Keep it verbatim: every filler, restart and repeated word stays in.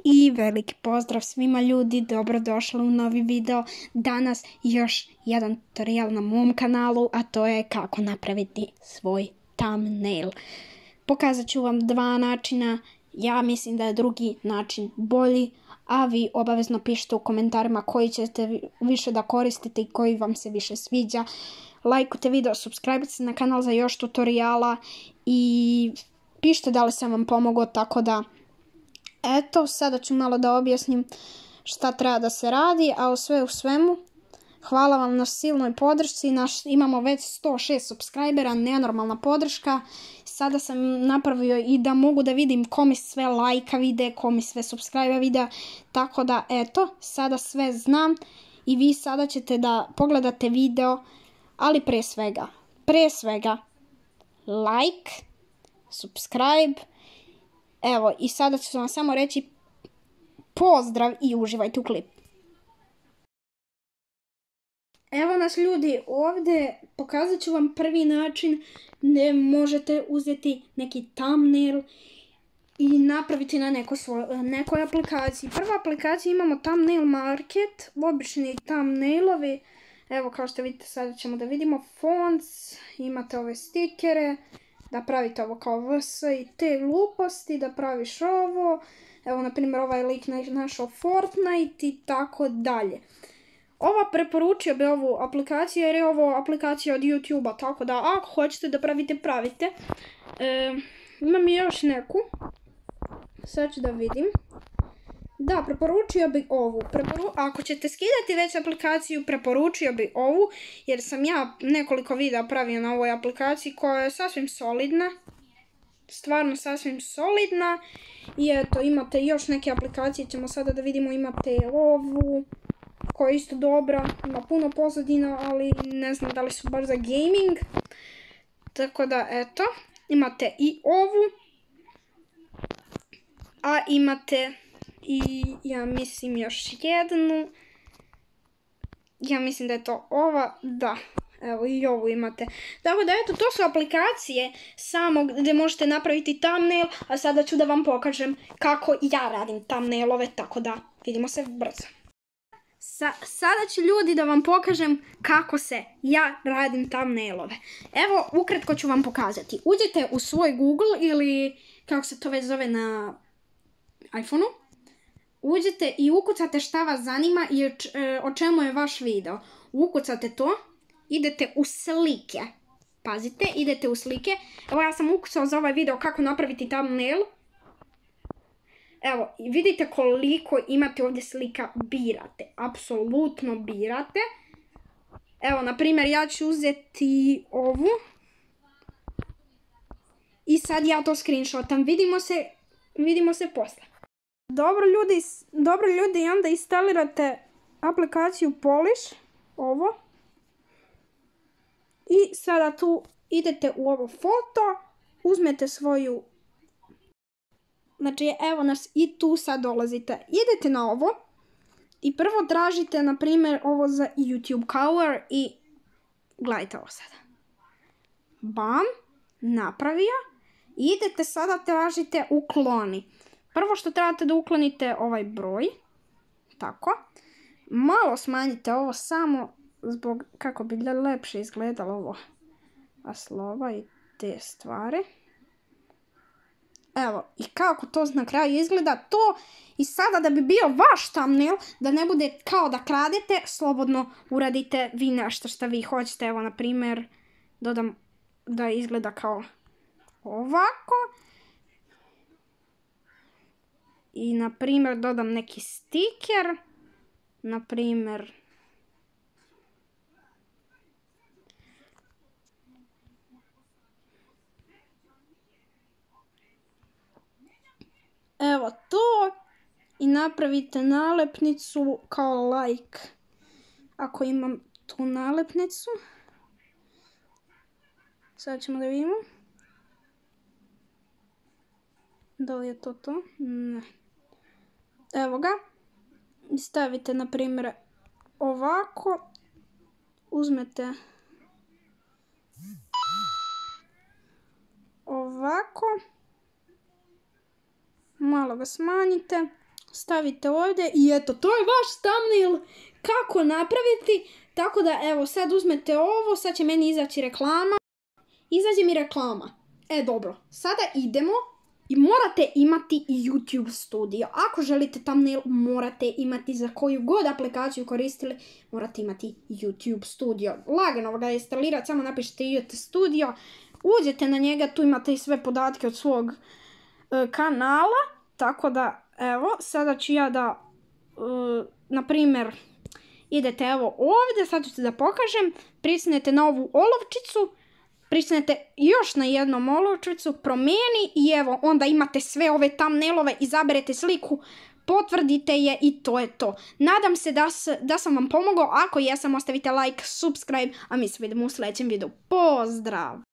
I veliki pozdrav svima ljudi, dobrodošli u novi video. Danas još jedan tutorial na mom kanalu, a to je kako napraviti svoj thumbnail. Pokazat ću vam dva načina, ja mislim da je drugi način bolji, a vi obavezno pišite u komentarima koji ćete više da koristite i koji vam se više sviđa. Lajkujte video, subscribe se na kanal za još tutoriala i pišite da li sam vam pomogao, tako da eto, sada ću malo da objasnim šta treba da se radi, a u sve u svemu, hvala vam na silnoj podršci, naš, imamo već sto šest subscribera, nenormalna podrška. Sada sam napravio i da mogu da vidim ko mi sve lajka vide, ko mi sve subscribe vide, tako da eto, sada sve znam i vi sada ćete da pogledate video, ali pre svega, pre svega, like, subscribe. Evo, i sada ću vam samo reći pozdrav i uživajte u klip. Evo nas ljudi, ovdje pokazat ću vam prvi način gdje možete uzeti neki thumbnail i napraviti na neko svoj, nekoj aplikaciji. Prva aplikacija imamo Thumbnail Market, obični thumbnailovi. Evo kao što vidite, sada ćemo da vidimo fonts, imate ove stikere, da pravite ovo kao vs i te gluposti, da praviš ovo, evo na primjer ovaj lik našao Fortnite i tako dalje. Ova preporučio bi ovu aplikaciju jer je ovo aplikacija od YouTube-a, tako da ako hoćete da pravite, pravite. E, imam i još neku, sad ću da vidim. Da, preporučio bi ovu. Preporu... Ako ćete skidati već aplikaciju, preporučio bi ovu, jer sam ja nekoliko videa pravio na ovoj aplikaciji koja je sasvim solidna. Stvarno sasvim solidna. I eto, imate još neke aplikacije, ćemo sada da vidimo, imate ovu, koja je isto dobra, ima puno pozadina, ali ne znam da li su baš za gaming. Tako da, eto, imate i ovu, a imate i ja mislim još jednu, ja mislim da je to ova, da, evo i ovu imate. Tako da eto, to su aplikacije samo gdje možete napraviti thumbnail, a sada ću da vam pokažem kako ja radim thumbnailove, tako da vidimo se brzo. Sa, sada ću ljudi da vam pokažem kako se ja radim thumbnailove. Evo, ukratko ću vam pokazati. Uđete u svoj Google ili kako se to već zove na iPhoneu. Uđete i ukucate šta vas zanima i o čemu je vaš video. Ukucate to, idete u slike. Pazite, idete u slike. Evo ja sam ukucao za ovaj video kako napraviti thumbnail. Evo, vidite koliko imate ovdje slika, birate. Apsolutno birate. Evo, na primjer, ja ću uzeti ovu. I sad ja to screenshotam. Vidimo se, vidimo se posle. Dobro ljudi, dobro ljudi, i onda instalirate aplikaciju Polish, ovo. I sada tu idete u ovo foto, uzmete svoju, znači evo nas i tu sad dolazite. Idete na ovo i prvo tražite, na primjer, ovo za YouTube cover i gledajte ovo sada. Bam, napravio. Idete sada tražite ukloni. Prvo što trebate da uklonite ovaj broj, tako, malo smanjite ovo samo zbog kako bi lepše izgledalo ovo, a slova i te stvari. Evo, i kako to na kraju izgleda, to i sada da bi bio vaš thumbnail, da ne bude kao da kradete, slobodno uradite vi nešto što vi hoćete. Evo, na primjer, dodam da izgleda kao ovako. I, na primjer, dodam neki stiker, na primjer, evo to, i napravite nalepnicu kao like, ako imam tu nalepnicu. Sad ćemo da vidimo. Da li je to to? Ne. Evo ga. I stavite, na primjer, ovako. Uzmete ovako. Malo ga smanjite. stavite ovdje i eto, to je vaš thumbnail kako napraviti. Tako da, evo, sad uzmete ovo, sad će meni izaći reklama. Izađe mi reklama. E, dobro, sada idemo i morate imati YouTube studio. Ako želite thumbnail, morate imati za koju god aplikaciju koristili, morate imati YouTube studio. Lagano ga instalirati, samo napišite YouTube studio, uđete na njega, tu imate i sve podatke od svog uh, kanala. Tako da, evo, sada ću ja da, uh, na primjer, idete evo ovdje, sad ću da pokažem, pritisnete na ovu olovčicu, pritisnete još na jednom olovčicu, promijeni i evo, onda imate sve ove thumbnailove, izaberete sliku, potvrdite je i to je to. Nadam se da, da sam vam pomogao, ako jesam, ostavite like, subscribe, a mi se vidimo u sljedećem videu. Pozdrav!